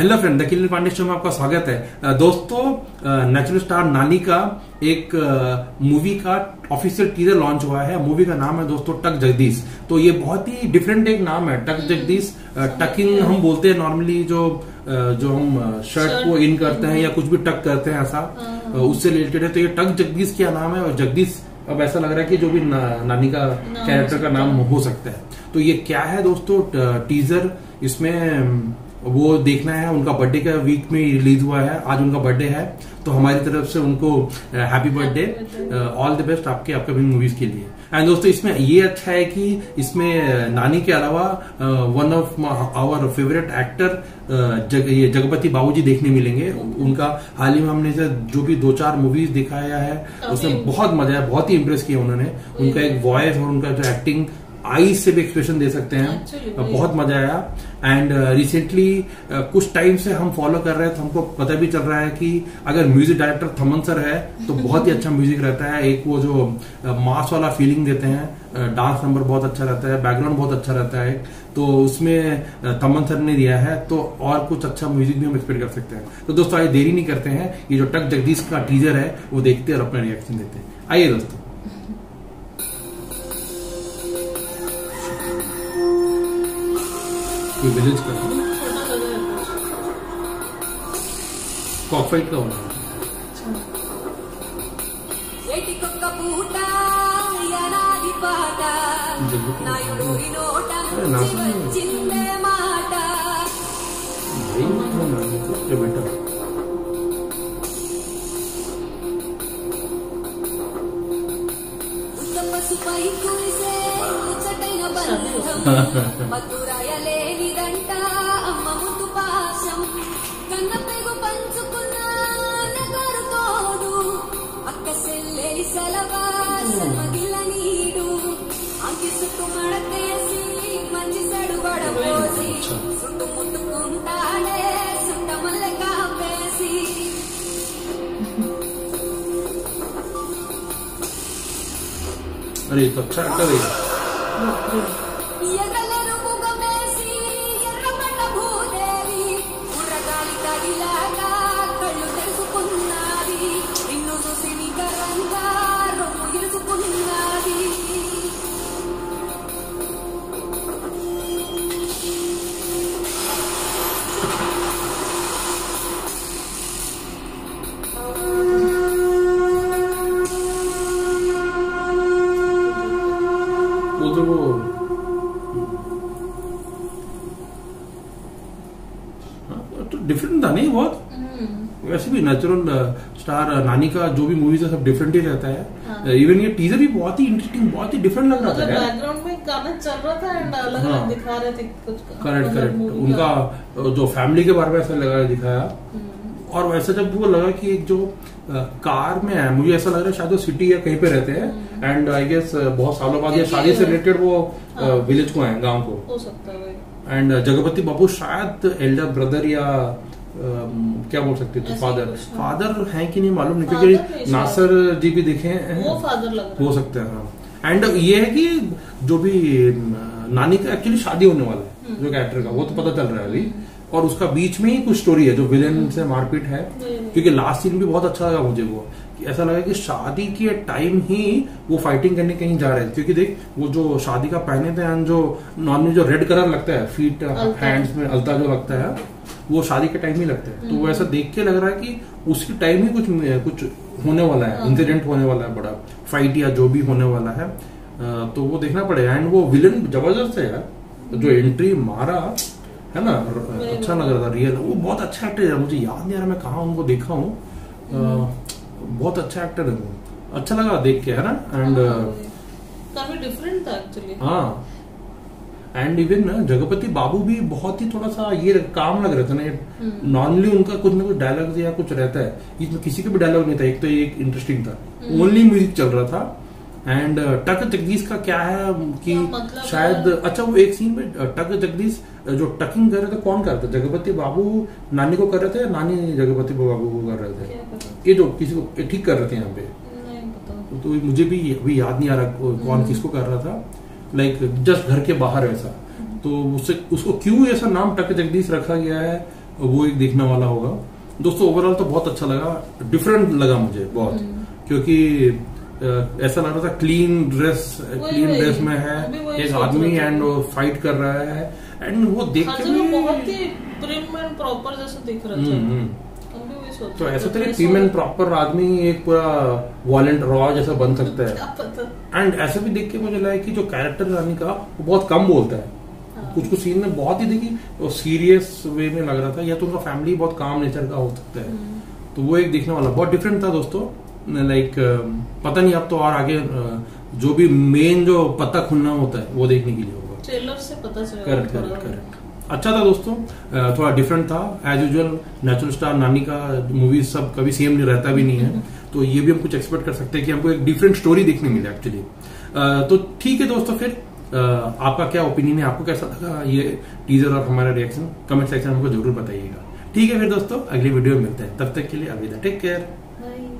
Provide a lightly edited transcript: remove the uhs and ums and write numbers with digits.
Hello friend, the killing Pandey show में आपका स्वागत है। दोस्तों, नेचुरल स्टार नानी का एक मूवी का ऑफिशियल टीजर लॉन्च हुआ है। मूवी का नाम है दोस्तों टक जगदीश। तो ये बहुत ही डिफरेंट एक नाम है, टक जगदीश। टकिंग हम बोलते हैं नॉर्मली, जो हम शर्ट को इन करते हैं या कुछ भी टक करते हैं, ऐसा उससे रिलेटेड है। तो ये टक जगदीश क्या नाम है, और जगदीश अब ऐसा लग रहा है कि जो भी नानी का कैरेक्टर का नाम हो सकता है। तो ये क्या है दोस्तों, टीजर इसमें वो देखना है। उनका बर्थडे का वीक में रिलीज हुआ है, आज उनका बर्थडे है, तो हमारी तरफ से उनको happy birthday, all the best आपके अपकमिंग मूवीज के लिए। एंड दोस्तों, इसमें ये अच्छा है कि इसमें नानी के अलावा one of our favourite actor ये जगपति बाबूजी देखने मिलेंगे। उनका हाल ही में हमने जो भी 2-4 मूवीज दिखाया है उसमें बहुत मजा आया, बहुत ही इम्प्रेस किया उन्होंने। उनका एक वॉइस और उनका जो एक्टिंग, आईज से भी एक्सप्रेशन दे सकते हैं, बहुत मजा आया। एंड रिसेंटली कुछ टाइम से हम फॉलो कर रहे हैं, तो हमको पता भी चल रहा है कि अगर म्यूजिक डायरेक्टर थमन सर है तो बहुत ही अच्छा म्यूजिक रहता है। एक वो जो मास वाला फीलिंग देते हैं, डांस नंबर बहुत अच्छा रहता है, बैकग्राउंड बहुत अच्छा रहता है, तो उसमें थमन सर ने दिया है, तो और कुछ अच्छा म्यूजिक भी हम एक्सपेक्ट कर सकते हैं। तो दोस्तों, आइए देरी नहीं करते हैं, ये जो टक जगदीश का टीजर है वो देखते हैं और अपना रिएक्शन देते हैं। आइए दोस्तों। विलेज का कॉकफाइट का होना है। बेटा अरे तो अच्छा एक्टर है। तो डिफरेंट था नहीं बहुत। वैसे भी नेचुरल स्टार नानी का जो भी मूवीज है सब डिफरेंट ही रहता है। इवन ये टीजर भी बहुत ही इंटरेस्टिंग, बहुत ही डिफरेंट लग रहा था। बैकग्राउंड में गाना चल रहा था एंड अलग अलग दिखा रहे थे कुछ। करेक्ट। उनका जो फैमिली के बारे में ऐसा लगा दिखाया, और वैसे जब वो लगा कि एक जो कार में है, मुझे ऐसा लग रहा है शायद वो सिटी या कहीं पे रहते हैं, एंड आई गेस बहुत सालों बाद ये शादी से रिलेटेड वो विलेज को आए, गांव को हो सकता है। एंड जगपति बाबू शायद एल्डर ब्रदर या क्या बोल सकते थे, फादर है कि नहीं मालूम नहीं, क्योंकि नासर जी भी दिखे हैं, वो फादर लग रहा हो सकते हैं। हाँ, एंड ये है कि जो भी नानी का एक्चुअली शादी होने वाला है जो कैरेक्टर का, वो तो पता चल रहा है अभी, और उसका बीच में ही कुछ स्टोरी है जो विलेन से मारपीट है। क्योंकि लास्ट सीन भी बहुत अच्छा लगा मुझे, वो ऐसा लगा कि शादी के टाइम ही वो फाइटिंग करने कहीं जा रहे थे। क्योंकि देख, वो जो शादी का पहने थे एंड जो नॉर्मली जो रेड कलर लगता है फीट हैंड्स में, अलता जो लगता है, वो शादी के टाइम ही लगता है। तो वो ऐसा देख के लग रहा है कि उसी टाइम ही कुछ होने वाला है, इंसिडेंट होने वाला है, बड़ा फाइट या जो भी होने वाला है। तो वो देखना पड़ेगा। एंड वो विलन जबरदस्त है यार, जो एंट्री मारा है ना, अच्छा लग रहा था। रियल वो बहुत अच्छा एक्टर है, मुझे याद नहीं आ रहा मैं कहाँ उनको देखा हूँ। बहुत अच्छा एक्टर है वो, अच्छा लगा देख के, है ना। एंड काफी डिफरेंट था एक्चुअली। हाँ, एंड इवन जगपति बाबू भी बहुत ही थोड़ा सा ये काम लग रहा था ना। नॉर्मली उनका कुछ ना कुछ डायलॉग या कुछ रहता है, इसमें किसी का भी डायलॉग नहीं था। एक तो एक इंटरेस्टिंग था, ओनली म्यूजिक चल रहा था। एंड टक जगदीश का क्या है कि मतलब शायद अच्छा, वो एक सीन में टक जगदीश जो टकिंग कर रहे थे, कौन कर रहे थे? जगपति बाबू नानी को कर रहे थे, नानी जगपति बाबू को कर रहे थे? ये जो किसी को ठीक कर रहे थे यहाँ पे, तो मुझे भी अभी याद नहीं आ रहा कौन किसको कर रहा था। लाइक जस्ट घर के बाहर ऐसा, तो उसको क्यों ऐसा नाम टक जगदीश रखा गया है वो एक देखने वाला होगा दोस्तों। ओवरऑल तो बहुत अच्छा लगा, डिफरेंट लगा मुझे बहुत, क्योंकि ऐसा लग रहा था क्लीन ड्रेस में है एक आदमी एंड वो फाइट कर रहा है एंड वो देख के बहुत ही प्रिम एंड प्रॉपर जैसा दिख रहा था। तो ऐसा तो प्रीम एंड प्रॉपर आदमी एक पूरा वायलेंट रॉ जैसा बन सकता है। एंड ऐसा भी देख के मुझे लगा कि जो कैरेक्टर रानी का वो बहुत कम बोलता है। कुछ सीन में बहुत ही देखी सीरियस वे में लग रहा था, या तो उनका फैमिली बहुत काम नेचर का हो सकता है। तो वो एक देखने वाला बहुत डिफरेंट था दोस्तों। लाइक पता नहीं अब तो और आगे जो भी मेन जो पत्ता खुलना होता है वो देखने के लिए होगा। ट्रेलर से पता चलेगा। करेक्ट अच्छा था दोस्तों, थोड़ा डिफरेंट था। एज यूजुअल नेचुरल स्टार नानी का मूवी सब कभी सेम नहीं रहता भी नहीं है, तो ये भी हम कुछ एक्सपेक्ट कर सकते हैं कि हमको एक डिफरेंट स्टोरी देखने मिले एक्चुअली। तो ठीक है दोस्तों, फिर आपका क्या ओपिनियन है, आपको कैसा लगा ये टीजर और हमारा रिएक्शन कमेंट सेक्शन में हमको जरूर बताइएगा। ठीक है फिर दोस्तों, अगली वीडियो में मिलते हैं, तब तक के लिए अलविदा, टेक केयर।